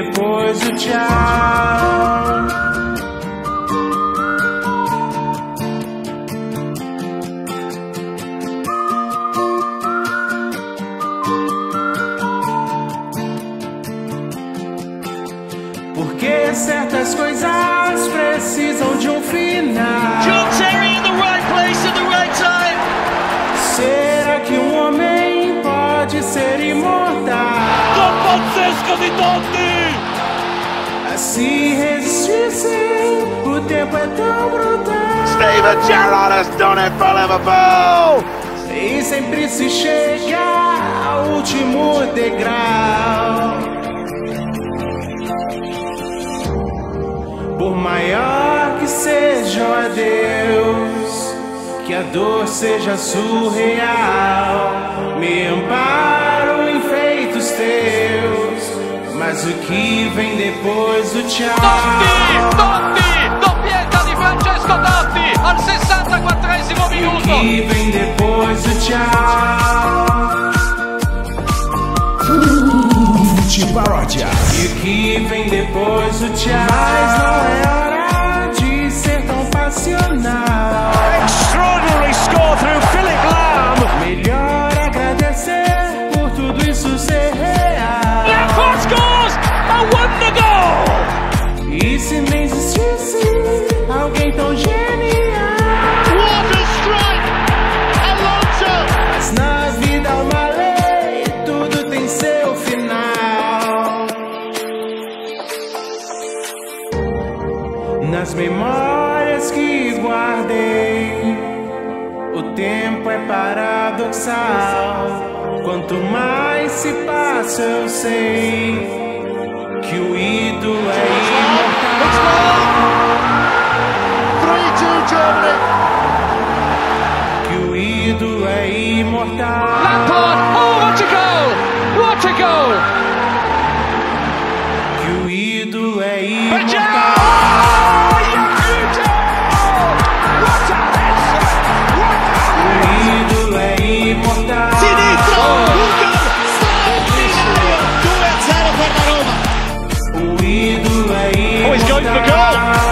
depois o tchau. Porque certas coisas precisam de um final. John Terry in the right place at the right time. Será que um homem pode ser imortal? Don Francesco di Totti! Se resistisse, o tempo é tão brutal. Steven Gerrard has done it for Liverpool! E sempre se chega ao último degrau. Por maior que seja o adeus, que a dor seja surreal, me amparo em feitos teus, mas o que vem depois do tchau? Totti! Doppietta di Francesco Totti al 64esimo minuto! O que vem depois do tchau? Paródia. E o que vem depois do tchau? Mas não é hora de ser tão passional. Extraordinary score through Philip Lahm. Melhor agradecer por tudo isso ser real. Lampard scores! A wonder goal! E se nem existisse alguém tão genial? What a strike! Alonso! Mas na vida há uma lei, tudo tem seu final. Nas memórias que guardei, o tempo é paradoxal. Quanto mais se passa, eu sei que o ídolo é imortal. 3-2 Germany! Que o ídolo é imortal. Lampard! Oh, what a goal! What a goal! Que o ídolo é imortal. Sinistro! Straordinario! 2-0 per la Roma! O ídolo é imortal. Oh, he's going for goal!